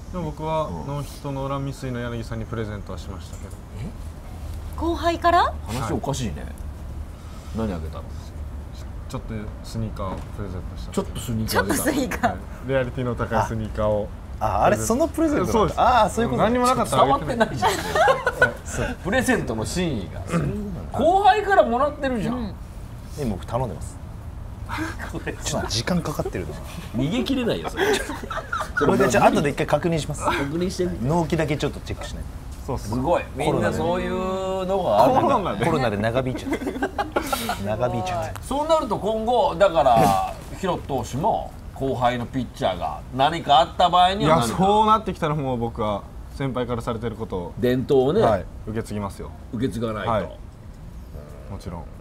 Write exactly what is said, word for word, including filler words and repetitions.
でも僕はノーヒットノーラン未遂の柳さんにプレゼントはしましたけど。 後輩から話おかしいね。何あげたの？ ちょっとスニーカーをプレゼントした。 ちょっとスニーちょっとカーあげたの。 スニーカー、 レアリティの高いスニーカーを。 あ、あれそのプレゼントそうです。 ああ、そういうこと。 何にもなかったら伝わってないじゃん。プレゼントの真意が。後輩からもらってるじゃん。 え、僕頼んでます。ちょっと時間かかってるな。 逃げ切れないよそれ。 それでじゃあ後で一回確認します。 確認してみて。 納期だけちょっとチェックしないそうっす。 すごい。みんなそういうのがあるんだ。 コロナでと。コロナで長引いちゃった長引いちゃった。 そうなると今後だから広投手も後輩のピッチャーが何かあった場合にいや、 は何かそうなってきたらもう僕は先輩からされてることを伝統をね、 はい受け継ぎますよ。 受け継がないと、 はいもちろん。